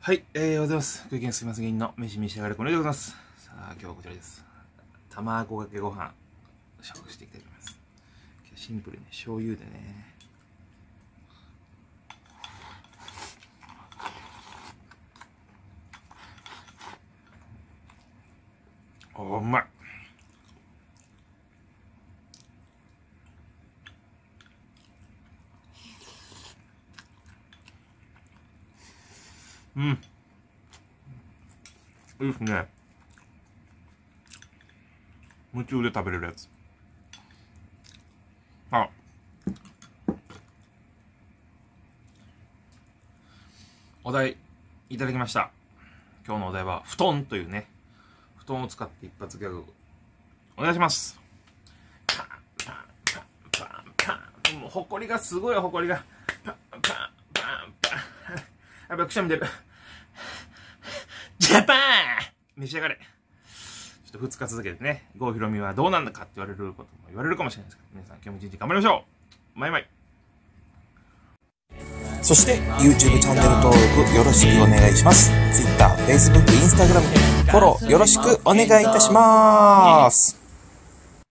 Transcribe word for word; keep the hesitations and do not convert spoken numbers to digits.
はい、えー、おはようございます。ご意見すみませんの飯召し上がれこれでございます。さあ、今日はこちらです。卵かけご飯、食していきたいと思います。シンプルに醤油でね。お、うまい。うん。いいですね。夢中で食べれるやつ。あ。お題いただきました。今日のお題は布団というね、布団を使って一発ギャグお願いします。パンパンパンパンパン、もうほこりがすごい、ほこりがパンパンパンパン、やっぱくしゃみ出る。ジャパン召し上がれ。ちょっとふつか続けてね、郷ひろみはどうなんだかって言われることも言われるかもしれないですけど、皆さん今日も一日頑張りましょう。バイバイ。 そして YouTube チャンネル登録よろしくお願いします。Twitter、Facebook、Instagram、フォローよろしくお願いいたします。